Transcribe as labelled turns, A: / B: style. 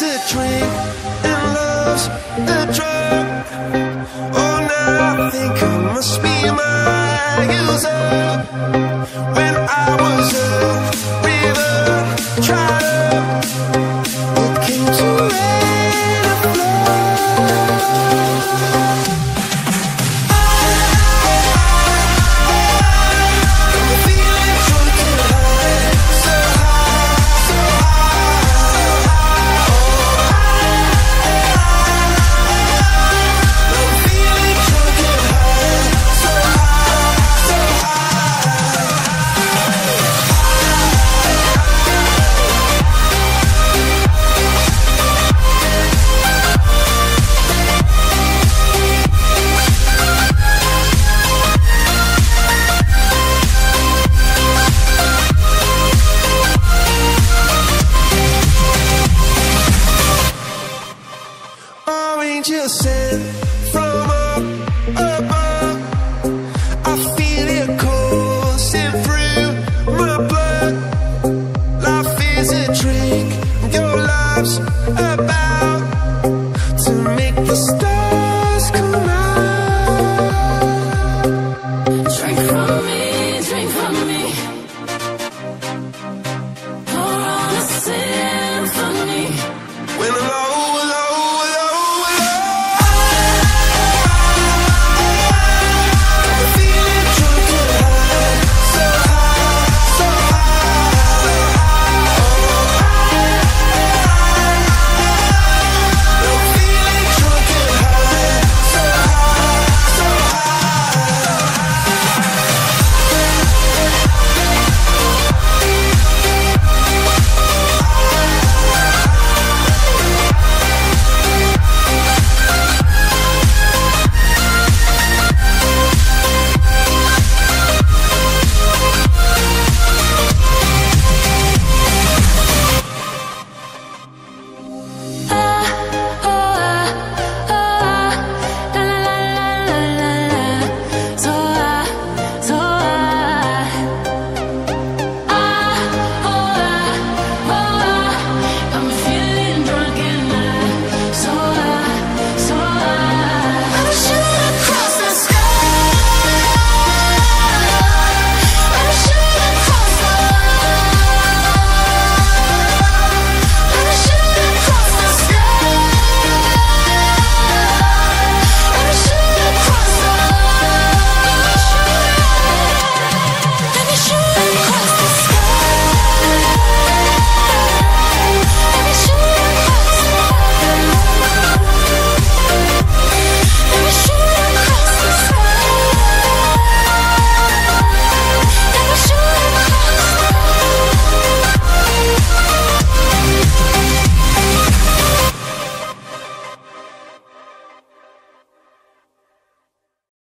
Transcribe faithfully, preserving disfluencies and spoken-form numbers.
A: is a drink and love's a drug. Oh, now I think I must be my user. When I was a river dried up, it came to rain and flood. Angels sent from up above. I feel it coursing through my blood. Life is a drink, your love's a bad.